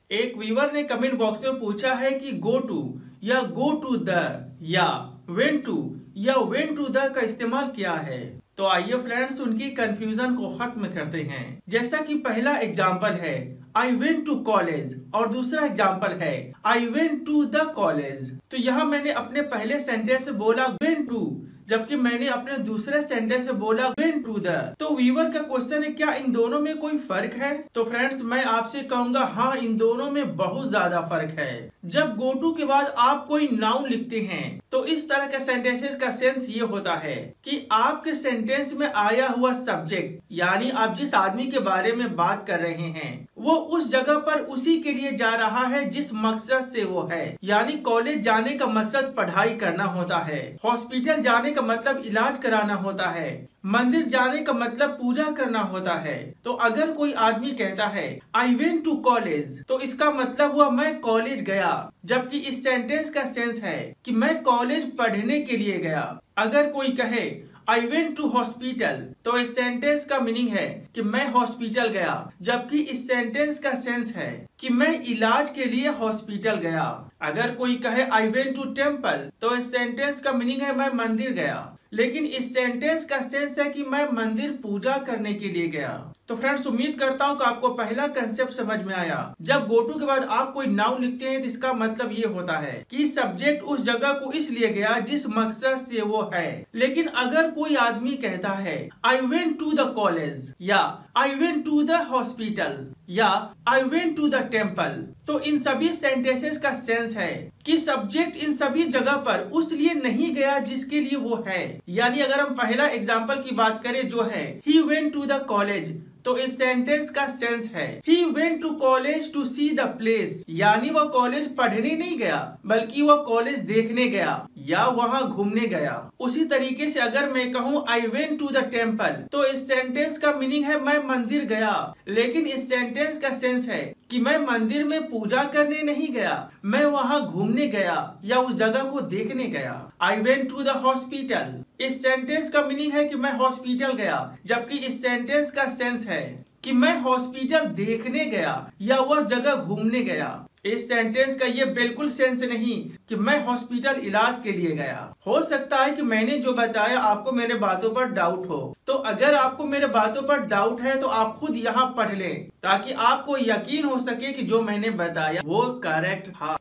एक व्यूअर ने comment box में पूछा है कि गो टू या गो टू द या वेन टू या वेन टू द का इस्तेमाल क्या है। तो आइए फ्रेंड्स उनकी कंफ्यूजन को खत्म करते हैं। जैसा कि पहला एग्जाम्पल है आई वेंट टू कॉलेज और दूसरा एग्जाम्पल है I went to the college. तो यहाँ मैंने अपने पहले सेंटेंस से बोला वेंट टू, जबकि मैंने अपने दूसरे सेंटेंस से बोला वेंट टू द। तो व्यूअर का क्वेश्चन है क्या इन दोनों में कोई फर्क है? तो फ्रेंड्स मैं आपसे कहूंगा हाँ, इन दोनों में बहुत ज्यादा फर्क है। जब गो टू के बाद आप कोई नाउन लिखते हैं तो इस तरह के सेंटेंसेस का सेंस ये होता है कि आपके सेंटेंस में आया हुआ सब्जेक्ट यानी आप जिस आदमी के बारे में बात कर रहे हैं वो उस जगह पर उसी के लिए जा रहा है जिस मकसद से वो है। यानी कॉलेज जाने का मकसद पढ़ाई करना होता है, हॉस्पिटल जाने का मतलब इलाज कराना होता है, मंदिर जाने का मतलब पूजा करना होता है। तो अगर कोई आदमी कहता है आई वेंट टू कॉलेज तो इसका मतलब हुआ मैं कॉलेज गया, जबकि इस सेंटेंस का सेंस है कि मैं कॉलेज पढ़ने के लिए गया। अगर कोई कहे आई वेंट टू हॉस्पिटल तो इस सेंटेंस का मीनिंग है कि मैं हॉस्पिटल गया, जबकि इस सेंटेंस का सेंस है कि मैं इलाज के लिए हॉस्पिटल गया। अगर कोई कहे आई वेंट टू टेम्पल तो इस सेंटेंस का मीनिंग है मैं मंदिर गया, लेकिन इस सेंटेंस का सेंस है कि मैं मंदिर पूजा करने के लिए गया। तो फ्रेंड्स उम्मीद करता हूँ कि आपको पहला कंसेप्ट समझ में आया। जब गो टू के बाद आप कोई नाउन लिखते हैं तो इसका मतलब ये होता है कि सब्जेक्ट उस जगह को इसलिए गया जिस मकसद से वो है। लेकिन अगर कोई आदमी कहता है I went to the college या I went to the hospital या I went to the temple तो इन सभी सेंटेंसेस का सेंस है कि सब्जेक्ट इन सभी जगह पर उस लिए नहीं गया जिसके लिए वो है। यानी अगर हम पहला एग्जाम्पल की बात करें जो है he went to the college तो इस सेंटेंस का सेंस है he went to college to see the place, यानी वह कॉलेज पढ़ने नहीं गया बल्कि वह कॉलेज देखने गया या वहाँ घूमने गया। उसी तरीके से अगर मैं कहूँ I went to the temple तो इस सेंटेंस का मीनिंग है मैं मंदिर गया, लेकिन इस सेंटेंस का सेंस है कि मैं मंदिर में पूजा करने नहीं गया, मैं वहाँ घूमने गया या उस जगह को देखने गया। I went to the hospital इस सेंटेंस का मीनिंग है कि मैं हॉस्पिटल गया, जबकि इस सेंटेंस का सेंस है कि मैं हॉस्पिटल देखने गया या वह जगह घूमने गया। इस सेंटेंस का ये बिल्कुल सेंस नहीं कि मैं हॉस्पिटल इलाज के लिए गया। हो सकता है कि मैंने जो बताया आपको मेरे बातों पर डाउट हो, तो अगर आपको मेरे बातों पर डाउट है तो आप खुद यहाँ पढ़ लें ताकि आपको यकीन हो सके कि जो मैंने बताया वो करेक्ट था।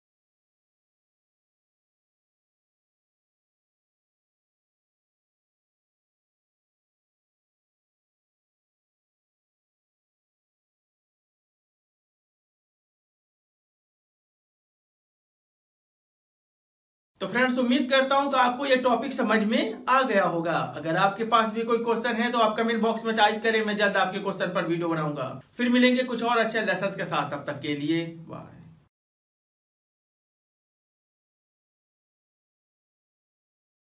तो फ्रेंड्स उम्मीद करता हूं कि आपको ये टॉपिक समझ में आ गया होगा। अगर आपके पास भी कोई क्वेश्चन है तो आप कमेंट बॉक्स में टाइप करें, मैं जल्द आपके क्वेश्चन पर वीडियो बनाऊंगा। फिर मिलेंगे कुछ और अच्छे लेसन्स के साथ, तब तक के लिए बाय।